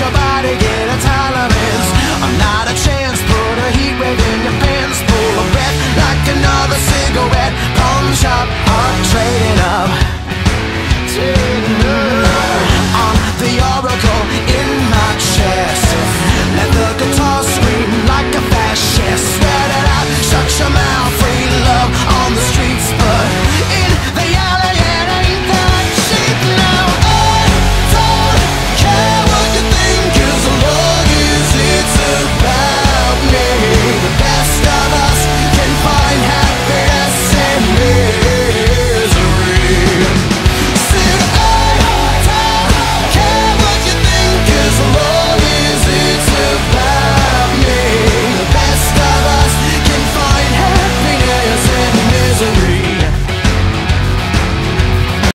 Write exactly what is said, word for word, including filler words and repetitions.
your body get a tolerance. I'm not a chance, put a heat wave in your pants. Pull a breath like another cigarette. Pawn shop, heart trading up, trading up.